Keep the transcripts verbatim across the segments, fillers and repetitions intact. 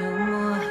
no more.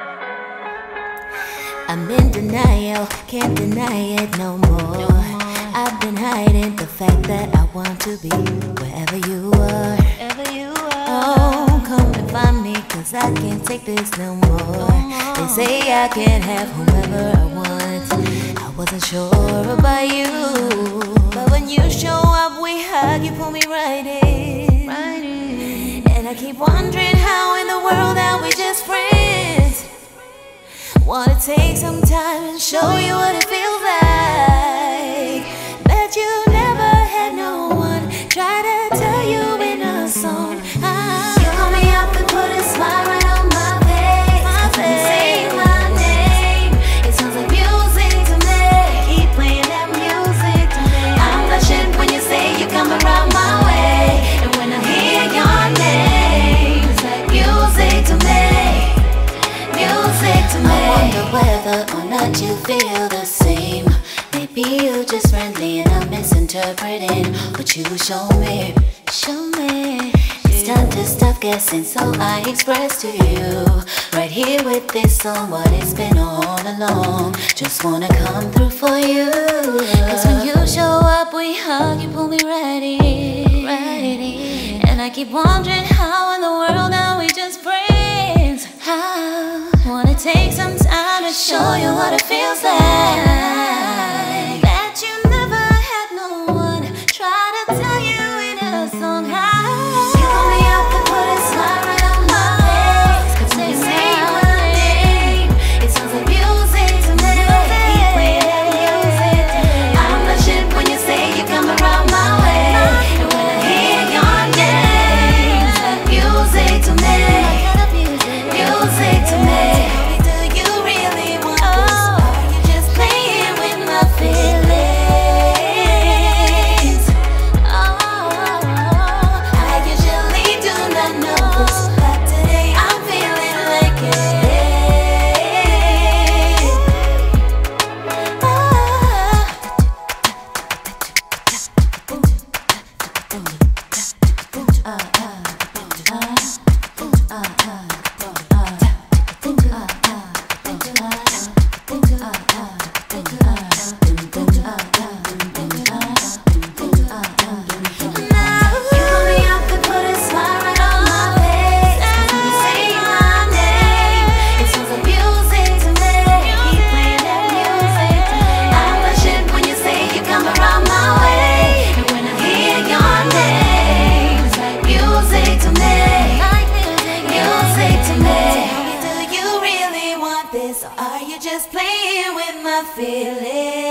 I'm in denial, can't deny it no more. No more. I've been hiding the fact that I want to be wherever you are. Wherever you are. Oh, come and find me, cause I can't take this no more. No more. They say I can have whoever I want. I wasn't sure about you, but when you show up, we hug, you pull me right in. Right in. And I keep wondering how in the world are we just friends. Wanna take some time and show you what it feels like. Bet you never had no one try to tell you in a song. Ah. You call me up and put a smile right on my face. My face. Say my name, it sounds like music to me. Keep playing that music to me. I'm blushing when you say you come around my way, and when I hear your name, it's like music to me. Music to me. I wonder whether or not you feel the same. Maybe you just friendly and I'm misinterpreting what you show me. Show me. It's time to stop guessing, so I express to you right here with this song what it's been all along. Just wanna come through for you. Cause when you show up, we hug, you pull me right in, right in. And I keep wondering how in the world are we just friends. How? Wanna take some time to show you what it feels like. That you never had no one try to tell you in a song. How? You call me up and put a smile right on my face. Cause when you say my name, it sounds like music to me. Keep playing that music to me. I'm blushing when you say you come around my way, and when I hear your name, it's like music to me. Music to me. Do you really want this? Are you just playing with my feelings? Oh, I usually do not know this, but today I'm feeling like this, or are you just playing with my feelings?